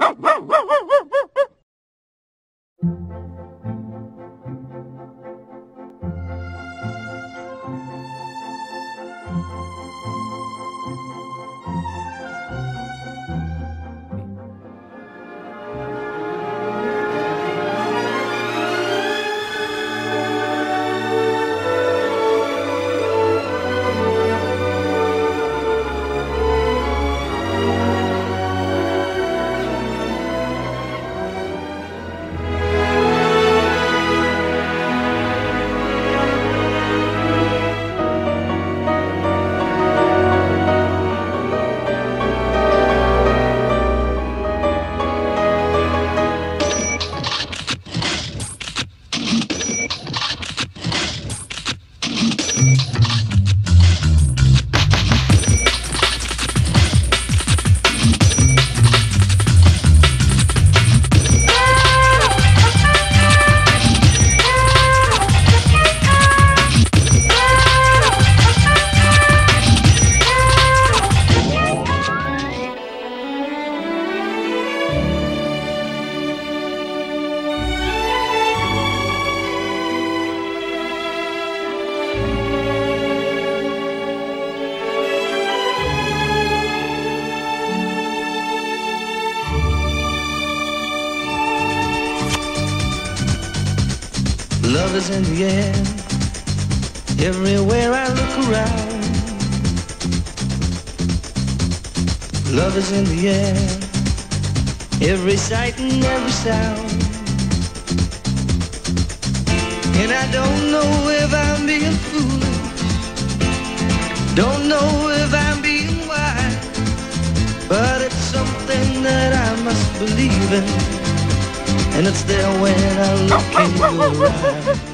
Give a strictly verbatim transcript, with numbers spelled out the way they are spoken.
Love is in the air, everywhere I look around. Love is in the air, every sight and every sound. And I don't know if I'm being foolish, don't know if I'm being wise, but it's something that I must believe in, and it's there when I look in your eyes.